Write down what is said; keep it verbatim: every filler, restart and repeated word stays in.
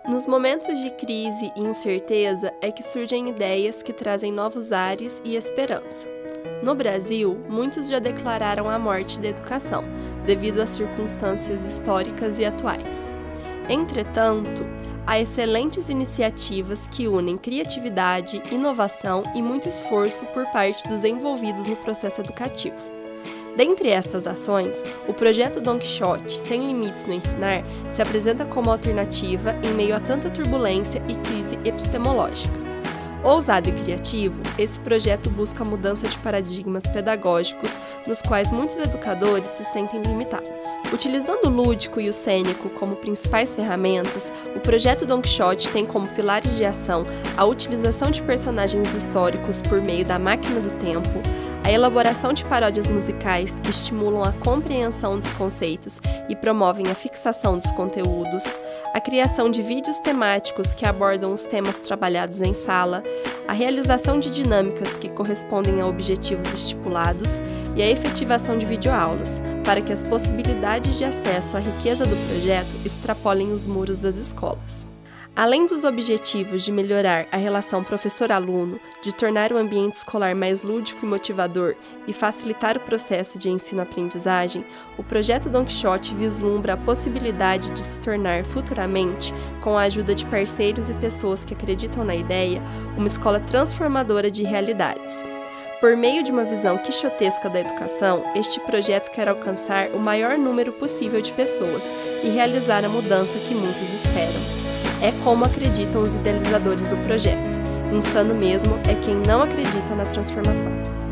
Nos momentos de crise e incerteza é que surgem ideias que trazem novos ares e esperança. No Brasil, muitos já declararam a morte da educação, devido às circunstâncias históricas e atuais. Entretanto, há excelentes iniciativas que unem criatividade, inovação e muito esforço por parte dos envolvidos no processo educativo. Dentre estas ações, o projeto Don Quixote Sem Limites no Ensinar se apresenta como alternativa em meio a tanta turbulência e crise epistemológica. Ousado e criativo, esse projeto busca a mudança de paradigmas pedagógicos nos quais muitos educadores se sentem limitados. Utilizando o lúdico e o cênico como principais ferramentas, o projeto Don Quixote tem como pilares de ação a utilização de personagens históricos por meio da máquina do tempo, a elaboração de paródias musicais que estimulam a compreensão dos conceitos e promovem a fixação dos conteúdos, a criação de vídeos temáticos que abordam os temas trabalhados em sala, a realização de dinâmicas que correspondem a objetivos estipulados e a efetivação de videoaulas, para que as possibilidades de acesso à riqueza do projeto extrapolem os muros das escolas. Além dos objetivos de melhorar a relação professor-aluno, de tornar o ambiente escolar mais lúdico e motivador e facilitar o processo de ensino-aprendizagem, o projeto Don Quixote vislumbra a possibilidade de se tornar futuramente, com a ajuda de parceiros e pessoas que acreditam na ideia, uma escola transformadora de realidades. Por meio de uma visão quixotesca da educação, este projeto quer alcançar o maior número possível de pessoas e realizar a mudança que muitos esperam. É como acreditam os idealizadores do projeto. Insano mesmo é quem não acredita na transformação.